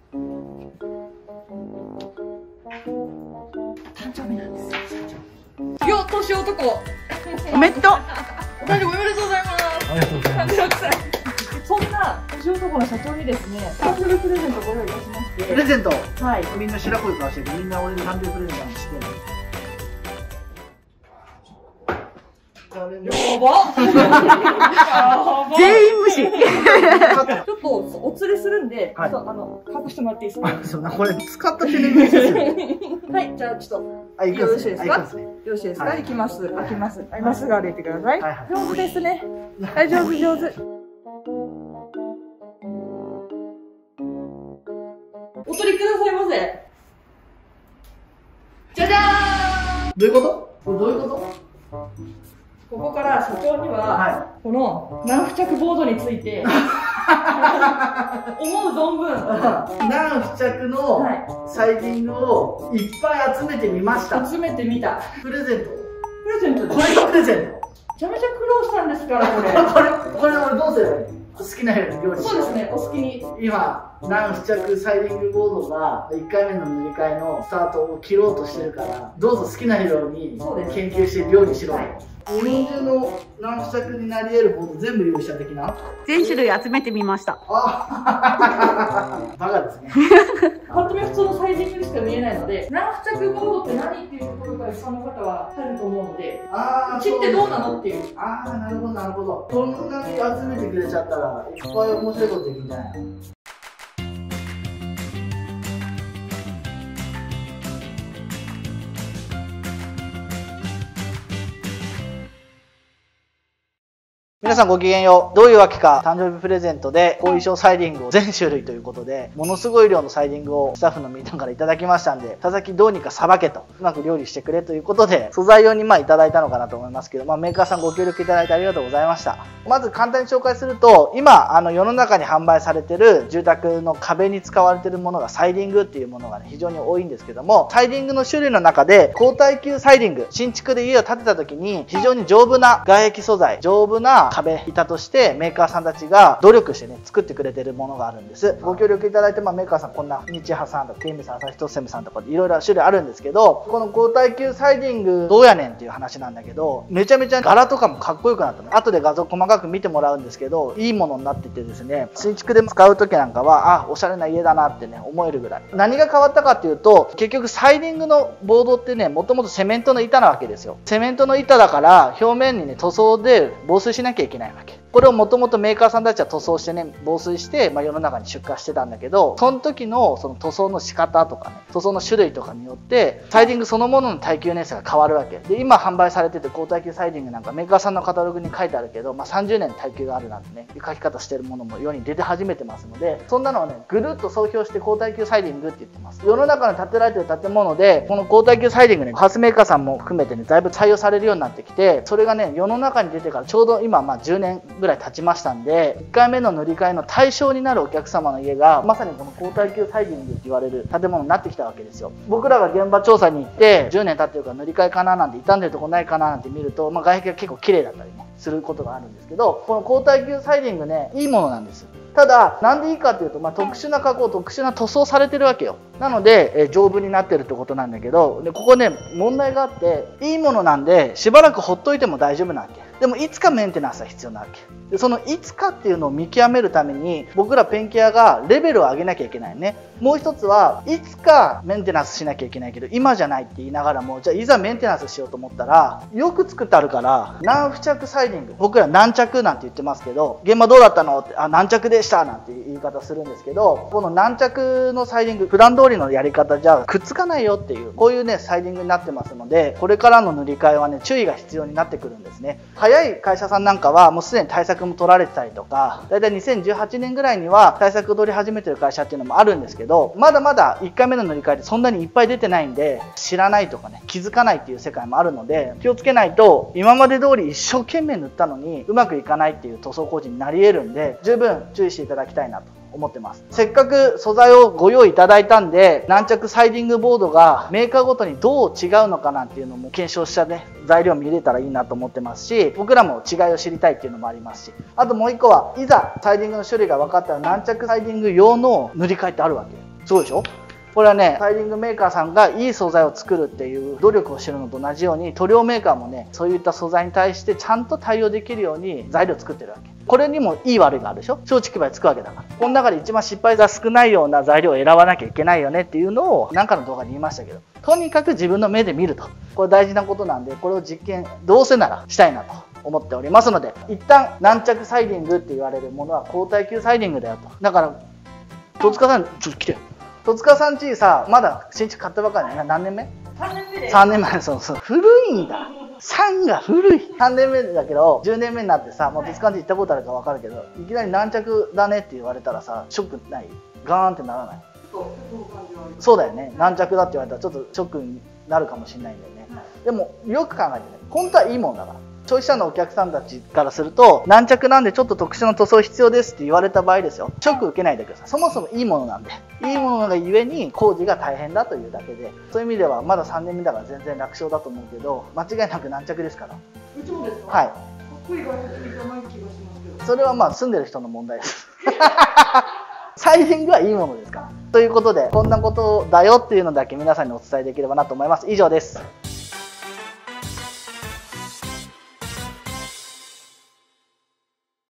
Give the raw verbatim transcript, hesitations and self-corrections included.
誕生日なんですよ。よっ、年男。 おめでとう。 お誕生日おめでとうございます。 ありがとうございます。 さんじゅうろくさい。そんな年男の社長にですね、誕生日プレゼントをご用意いたしまして。 プレゼント。 はい。 みんな白子からして、みんな俺の誕生日プレゼントなんて知ってんの。 やば。 全員無視。 ちょっとお連れするんで、 はい、 ちょっとあの隠してもらっていいですか。 あ、そうな、これ使った手で見せる。 はい、じゃあちょっと。 あ、行くよろしいですか。 ね、 よろしいですか。 はい、 行きます。開きます。はい、まっすぐ歩いてください。 はいはい、 上手ですね。はい、上手上手。お取りくださいませ。じゃじゃーん。 どういうこと？これどういうこと？ ここから社長には、はい、この難付着ボードについて思う存分難付着のサイディングをいっぱい集めてみました。 集めてみた。 プレゼント。 プレゼントです。 これがプレゼント。 めちゃめちゃ苦労したんですからこれ。 これこれ俺どうすればいい？好きなように料理しよう。 そうですね、お好きに。 今難付着サイディングボードがいっかいめの塗り替えのスタートを切ろうとしてるから、どうぞ好きなように研究して料理しろ。はい、日本中の難付着になり得るボード全部用意した的な全種類集めてみました。 あバカですね。 ぱっと見普通のサイディングにしか見えないので、難付着ボードって何っていうところから一般の方は入ると思うので、うちってどうなのっていう。 ああ、なるほどなるほど。こんなに集めてくれちゃったらいっぱい面白いことできるんじゃないの。皆さんごきげんよう。どういうわけか、誕生日プレゼントで、後遺症サイディングを全種類ということで、ものすごい量のサイディングをスタッフのみんなからいただきましたんで、田崎どうにかさばけと、うまく料理してくれということで、素材用にまあいただいたのかなと思いますけど、まあメーカーさんご協力いただいてありがとうございました。まず簡単に紹介すると、今、あの世の中に販売されてる住宅の壁に使われてるものがサイディングっていうものがね、非常に多いんですけども、サイディングの種類の中で、高耐久サイディング、新築で家を建てた時に、非常に丈夫な外壁素材、丈夫な壁板として、メーカーさんたちが努力してね作ってくれてるものがあるんです。ご協力いただいて、まあ、メーカーさんこんな日ハさんとかケイミさん、朝日トッセムさんとかいろいろ種類あるんですけど、この高耐久サイディングどうやねんっていう話なんだけど、めちゃめちゃ柄とかもかっこよくなったの。後で画像細かく見てもらうんですけど、いいものになっててですね、新築で使う時なんかはあおしゃれな家だなってね思えるぐらい。何が変わったかっていうと、結局サイディングのボードってねもともとセメントの板なわけですよ。セメントの板だから表面にね塗装で防水しなきゃいけないわけ。これをもともとメーカーさんたちは塗装してね防水して、まあ、世の中に出荷してたんだけど、その時のその塗装の仕方とかね塗装の種類とかによってサイディングそのものの耐久年数が変わるわけで、今販売されてて高耐久サイディングなんかメーカーさんのカタログに書いてあるけど、まあ、さんじゅうねん耐久があるなんてねいう書き方してるものも世に出て始めてますので、そんなのをねぐるっと総評して高耐久サイディングって言ってます。世の中に建てられてる建物でこの高耐久サイディングねハウスメーカーさんも含めてねだいぶ採用されるようになってきて、それがね世の中に出てからちょうど今まあじゅうねんぐらい経ちましたんで、でいっかいめの塗り替えの対象になるお客様の家がまさにこの高耐久サイディングって言われる建物になってきたわけですよ。僕らが現場調査に行ってじゅうねん経ってるから塗り替えかななんて傷んでるとこないかななんて見ると、まあ、外壁が結構綺麗だったりねすることがあるんですけど、この高耐久サイディングねいいものなんです。ただなんでいいかっていうと、まあ、特殊な加工特殊な塗装されてるわけよ。なので、えー、丈夫になってるってことなんだけど、でここね問題があって、いいものなんでしばらくほっといても大丈夫なわけ。でもいつかメンテナンスは必要なわけで、そのいつかっていうのを見極めるために僕らペンキ屋がレベルを上げなきゃいけないね。もう一つはいつかメンテナンスしなきゃいけないけど今じゃないって言いながらも、じゃあいざメンテナンスしようと思ったらよく作ってあるから難付着サイディング、僕ら軟着なんて言ってますけど、現場どうだったのってあ軟着でしたなんて言い方するんですけど、この軟着のサイディング普段通りのやり方じゃくっつかないよっていうこういうねサイディングになってますので、これからの塗り替えはね注意が必要になってくるんですね。早い会社さんなんかはもうすでに対策も取られてたりとか、だいたいにせんじゅうはちねんぐらいには対策を取り始めてる会社っていうのもあるんですけど、まだまだいっかいめの塗り替えでそんなにいっぱい出てないんで知らないとかね気づかないっていう世界もあるので、気をつけないと今まで通り一生懸命塗ったのにうまくいかないっていう塗装工事になり得るんで、十分注意していただきたいなと思ってます。せっかく素材をご用意いただいたんで、軟着サイディングボードがメーカーごとにどう違うのかなんていうのも検証したね材料見れたらいいなと思ってますし、僕らも違いを知りたいっていうのもありますし、あともう一個はいざサイディングの種類が分かったら軟着サイディング用の塗り替えってあるわけ。 そうでしょ。これはね、サイディングメーカーさんがいい素材を作るっていう努力をしてるのと同じように、塗料メーカーもね、そういった素材に対してちゃんと対応できるように材料を作ってるわけ。これにもいい悪いがあるでしょ。松竹梅つくわけだから。この中で一番失敗が少ないような材料を選ばなきゃいけないよねっていうのを何かの動画で言いましたけど、とにかく自分の目で見ると。これ大事なことなんで、これを実験どうせならしたいなと思っておりますので、一旦軟着サイディングって言われるものは高耐久サイディングだよと。だから戸塚さん、ちょっと来てよ。戸塚さんちさ、まだ新築買ったばかりだよね。何年目 ? さんねんめで。 さんねんまえ。そうそう。古いんだ。さんが古い。さんねんめだけど、じゅうねんめになってさ、もう戸塚さんち行ったことあるか分かるけど、いきなり軟着だねって言われたらさ、ショックない？ガーンってならない？そうだよね。軟着だって言われたらちょっとショックになるかもしれないんだよね。でも、よく考えてね、本当はいいもんだから。消費者のお客さんたちからすると、軟着なんでちょっと特殊な塗装必要ですって言われた場合ですよ。ショック受けないでください。そもそもいいものなんで。いいものがゆえに工事が大変だというだけで、そういう意味ではまださんねんめだから全然楽勝だと思うけど、間違いなく軟着ですから。 うちもですか？ はい。 かっこいい外国じゃない気がしますけど。 それはまあ住んでる人の問題です。サイディングはいいものですから。ということで、こんなことだよっていうのだけ皆さんにお伝えできればなと思います。以上です。